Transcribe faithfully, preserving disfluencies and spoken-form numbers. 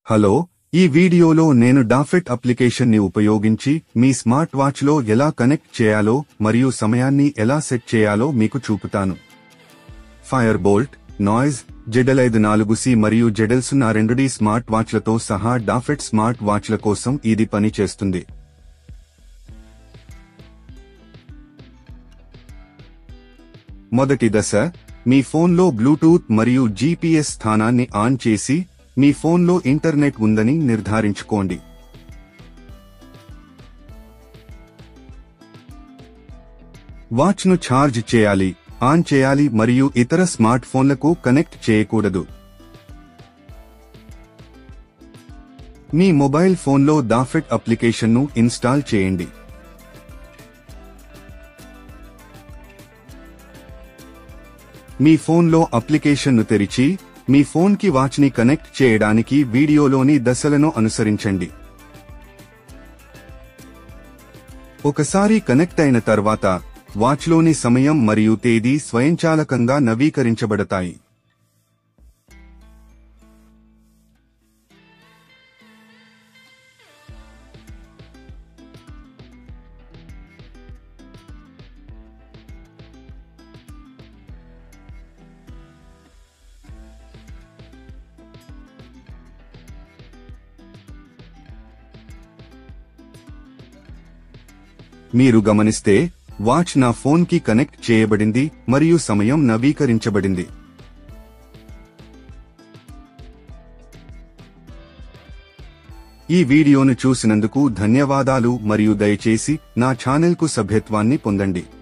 Hello, ఈ వీడియోలో నేను డాఫెట్ అప్లికేషన్ ని ఉపయోగించి మీ స్మార్ట్ వాచ్లో ఎలా కనెక్ట్ చేయాలో మరియు సమయాన్ని ఎలా సెట్ చేయాలో మీకు చూపుతాను. ఫైర్ బోల్ట్, నాయిస్, జెడ్ ఐదు నాలుగు సి మరియు జెడ్ సున్నా రెండు డి స్మార్ట్ వాచ్లతో సహా డాఫెట్ స్మార్ట్ వాచ్ల కోసం ఇది పని చేస్తుంది. మొదటి దశ, మీ ఫోన్లో బ్లూటూత్ మరియు జీపీఎస్ స్థానాన్ని ఆన్ చేసి మీ ఫోన్లో ఇంటర్నెట్ ఉందని నిర్ధారించుకోండి. వాచ్ను ఛార్జ్ చేయాలి, ఆన్ చేయాలి మరియు ఇతర స్మార్ట్ ఫోన్లకు కనెక్ట్ చేయకూడదు. మీ మొబైల్ ఫోన్లో డాఫెట్ అప్లికేషన్ను ఇన్స్టాల్ చేయండి. మీ ఫోన్లో అప్లికేషన్ను తెరిచి మీ ఫోన్కి వాచ్ని కనెక్ట్ చేయడానికి వీడియోలోని దశలను అనుసరించండి. ఒకసారి కనెక్ట్ అయిన తర్వాత వాచ్లోని సమయం మరియు తేదీ స్వయంచాలకంగా నవీకరించబడతాయి. మీరు గమనిస్తే వాచ్ నా ఫోన్కి కనెక్ట్ చేయబడింది మరియు సమయం నవీకరించబడింది. ఈ వీడియోను చూసినందుకు ధన్యవాదాలు మరియు దయచేసి నా ఛానెల్కు సభ్యత్వాన్ని పొందండి.